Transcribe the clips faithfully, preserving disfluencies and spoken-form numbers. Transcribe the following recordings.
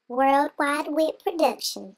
WorldWideWhit production.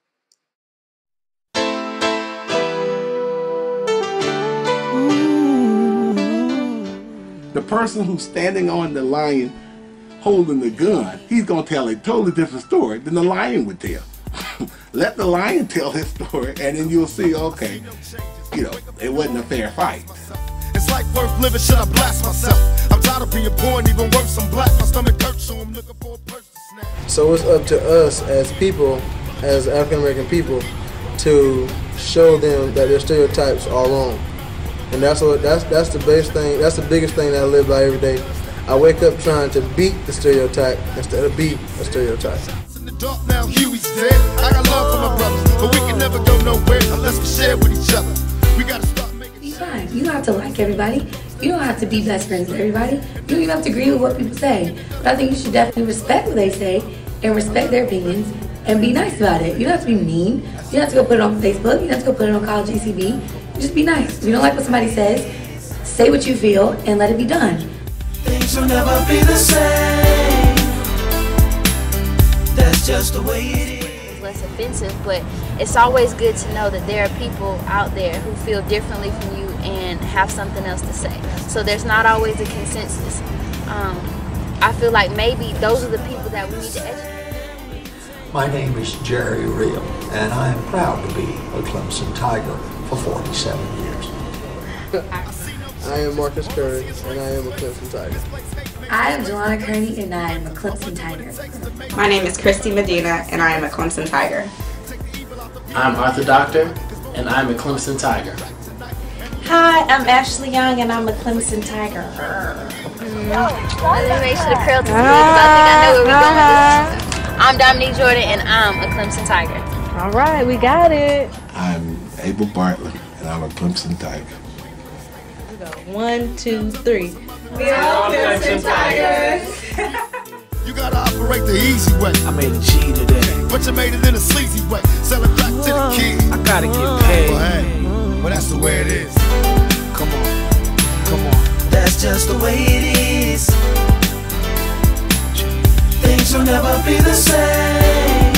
The person who's standing on the lion holding the gun, he's going to tell a totally different story than the lion would tell. Let the lion tell his story, and then you'll see, okay, you know, it wasn't a fair fight. It's like worth living, should I blast myself? I'm tired of being poor and even worse, I'm black. My stomach hurts, so I'm looking for a person to snap. So it's up to us as people, as African American people, to show them that their stereotypes are wrong. And that's what that's that's the biggest thing, that's the biggest thing that I live by every day. I wake up trying to beat the stereotype instead of be a stereotype. In the dark now, Huey's dead. I got love for my brothers, but we can never go nowhere unless we share with each other. We gotta start making. Be fine. You don't have to like everybody. You don't have to be best friends with everybody. You don't even have to agree with what people say. But I think you should definitely respect what they say and respect their opinions and be nice about it. You don't have to be mean. You don't have to go put it on Facebook. You don't have to go put it on College G C B. Just be nice. If you don't like what somebody says, say what you feel and let it be done. Things will never be the same. That's just the way it is. It's less offensive, but it's always good to know that there are people out there who feel differently from you and have something else to say. So there's not always a consensus. Um, I feel like maybe those are the people that we need to educate. My name is Jerry Real, and I am proud to be a Clemson Tiger for forty-seven years. I am Marcus Curry, and I am a Clemson Tiger. I am Duane Kearney, and I am a Clemson Tiger. My name is Christy Medina, and I am a Clemson Tiger. I'm Arthur Doctor, and I'm a Clemson Tiger. Hi, I'm Ashley Young, and I'm a Clemson Tiger. Mm-hmm. Let me make sure the curl is good, because I think I know where we're going with this. I'm Dominique Jordan, and I'm a Clemson Tiger. All right, we got it. I'm Abel Bartlett, and I'm a Clemson Tiger. We go one, two, three. We are Clemson Tigers. You gotta operate the easy way. I made a G today, but you made it in a sleazy way. Sell it back to the kids. I gotta get paid. Well, hey, well, that's the way it is. Come on, come on. That's just the way it is. Things will never be the same.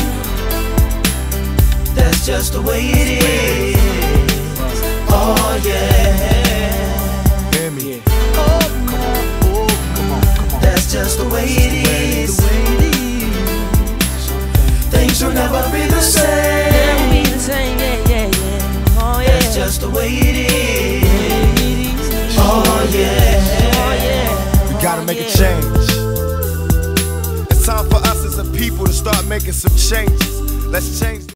That's just the way it is. Oh yeah. Hear me. Oh, come on. Oh, come on, come on. That's just the way it is. Things will never be the same. Never be the same, yeah, yeah, yeah. Oh yeah. That's just the way it is. Oh yeah. Oh yeah. We gotta make a change. It's time for us as a people to start making some changes. Let's change.